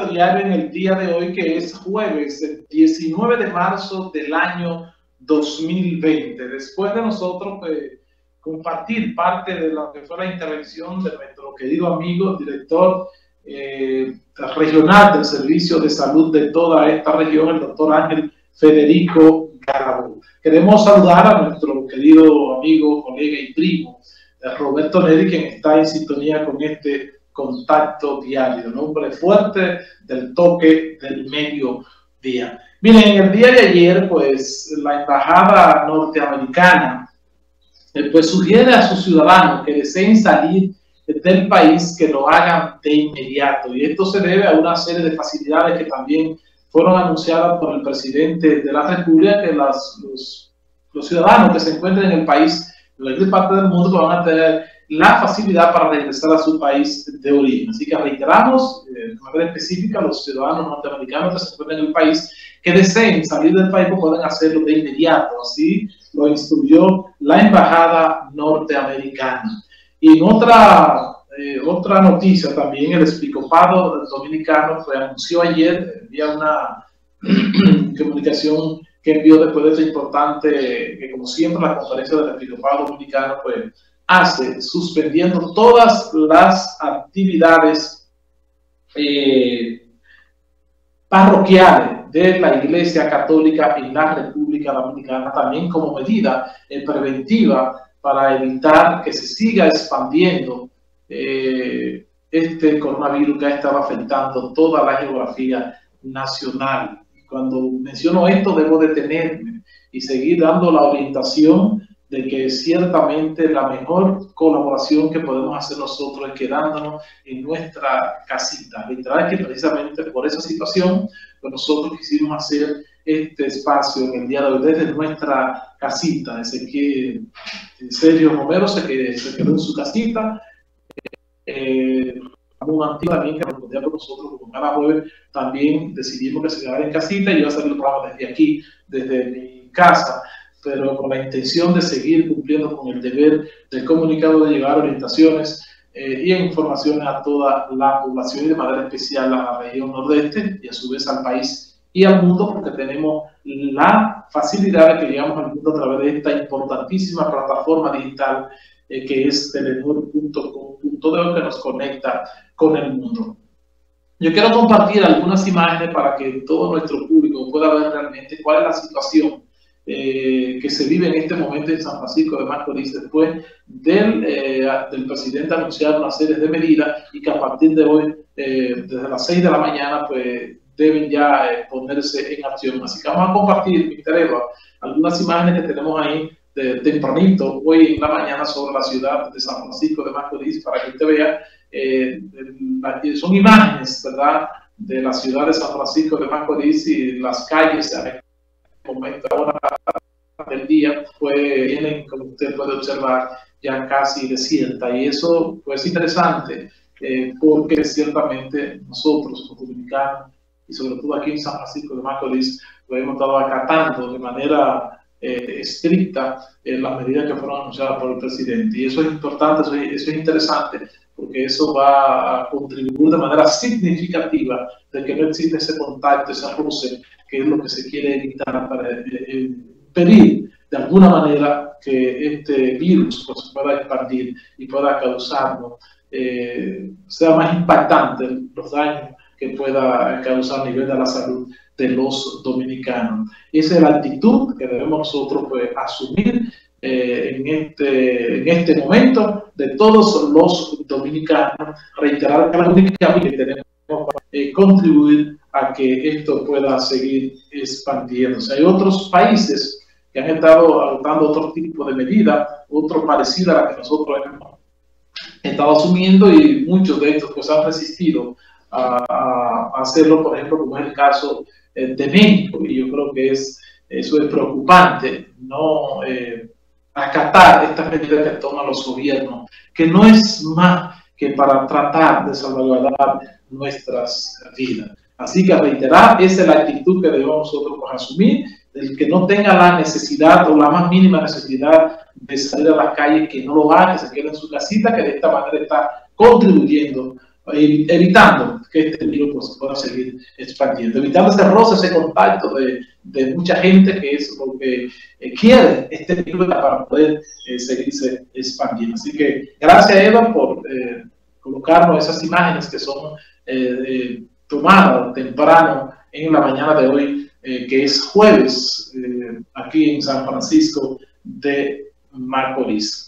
diario en el día de hoy, que es jueves, el 19 de marzo del año 2020. Después de nosotros compartir parte de lo que fue la intervención de nuestro querido amigo, director regional del Servicio de Salud de toda esta región, el doctor Ángel Federico Garabo. Queremos saludar a nuestro querido amigo, colega y primo, Roberto Neri, quien está en sintonía con este contacto diario, un hombre fuerte del toque del mediodía. Miren, en el día de ayer, pues, la embajada norteamericana pues sugiere a sus ciudadanos que deseen salir del país que lo hagan de inmediato, y esto se debe a una serie de facilidades que también fueron anunciadas por el presidente de la República, que los ciudadanos que se encuentren en el país, en cualquier parte del mundo, van a tener la facilidad para regresar a su país de origen. Así que reiteramos de manera específica a los ciudadanos norteamericanos que se encuentran en el país que deseen salir del país, pues pueden hacerlo de inmediato. Así lo instruyó la embajada norteamericana. Y en otra noticia también, el episcopado dominicano anunció ayer, envía una comunicación que envió después de esta importante, que como siempre la conferencia del episcopado dominicano pues hace, suspendiendo todas las actividades parroquiales de la Iglesia Católica en la República Dominicana, también como medida preventiva para evitar que se siga expandiendo este coronavirus que ha estado afectando toda la geografía nacional. Cuando menciono esto, debo detenerme y seguir dando la orientación de que ciertamente la mejor colaboración que podemos hacer nosotros es quedándonos en nuestra casita. Literal, que precisamente por esa situación, pues nosotros quisimos hacer este espacio en el día de hoy desde nuestra casita. Desde que Sergio Romero se quedó en su casita, un antiguo también que respondía por nosotros como cada jueves, también decidimos que se quedara en casita y yo a hacer el programa desde aquí, desde mi casa, pero con la intención de seguir cumpliendo con el deber del comunicado de llevar orientaciones y informaciones a toda la población, y de manera especial a la región nordeste y a su vez al país y al mundo, porque tenemos la facilidad de que llegamos al mundo a través de esta importantísima plataforma digital que es telenor.com.do, que nos conecta con el mundo. Yo quiero compartir algunas imágenes para que todo nuestro público pueda ver realmente cuál es la situación que se vive en este momento en San Francisco de Macorís, después del presidente anunciar una serie de medidas, y que a partir de hoy, desde las 6 de la mañana, pues deben ya ponerse en acción. Así que vamos a compartir, mi Tereva, algunas imágenes que tenemos ahí de tempranito hoy en la mañana sobre la ciudad de San Francisco de Macorís, para que usted vea. Son imágenes, ¿verdad?, de la ciudad de San Francisco de Macorís, y las calles en el momento ahora del día pues vienen, como usted puede observar, ya casi desierta, y eso pues es interesante porque ciertamente nosotros los dominicanos, y sobre todo aquí en San Francisco de Macorís, pues hemos estado acatando de manera estricta las medidas que fueron anunciadas por el presidente, y eso es importante, eso es interesante, porque eso va a contribuir de manera significativa de que no existe ese contacto, ese roce, que es lo que se quiere evitar, para impedir de alguna manera que este virus pues, pueda expandir y pueda causarnos, sea más impactante los daños que pueda causar a nivel de la salud de los dominicanos. Esa es la actitud que debemos nosotros pues, asumir en este momento de todos los dominicanos. Reiterar que la única vía que tenemos para contribuir a que esto pueda seguir expandiéndose. Hay otros países que han estado adoptando otro tipo de medida, otro parecido a la que nosotros hemos estado asumiendo, y muchos de estos pues han resistido a hacerlo, por ejemplo, como es el caso de México, y yo creo que eso es preocupante, no acatar estas medidas que toman los gobiernos, que no es más que para tratar de salvaguardar nuestras vidas. Así que reiterar, esa es la actitud que debemos nosotros pues, asumir. El que no tenga la necesidad o la más mínima necesidad de salir a la calle, que no lo haga, que se quede en su casita, que de esta manera está contribuyendo evitando que este virus pues, pueda seguir expandiendo, evitando ese roce, ese contacto de mucha gente, que es lo que quiere este virus para poder seguirse expandiendo. Así que gracias, Eva, por colocarnos esas imágenes que son tomadas temprano en la mañana de hoy, que es jueves, aquí en San Francisco de Macorís.